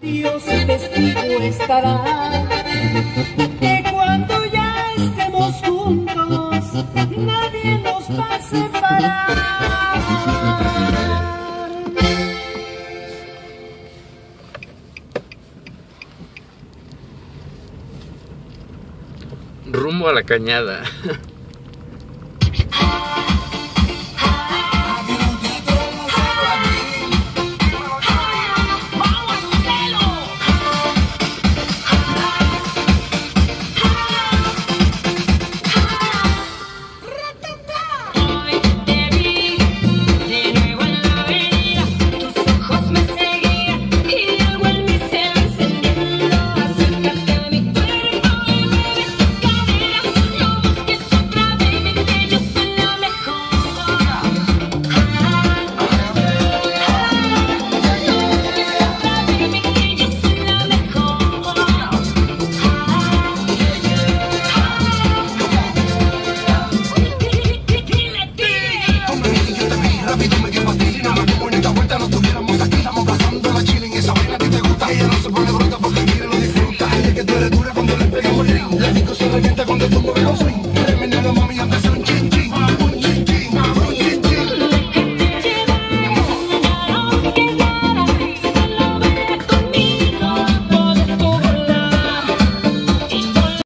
Dios testigo estará que cuando ya estemos juntos nadie nos va a separar. Rumbo a la cañada.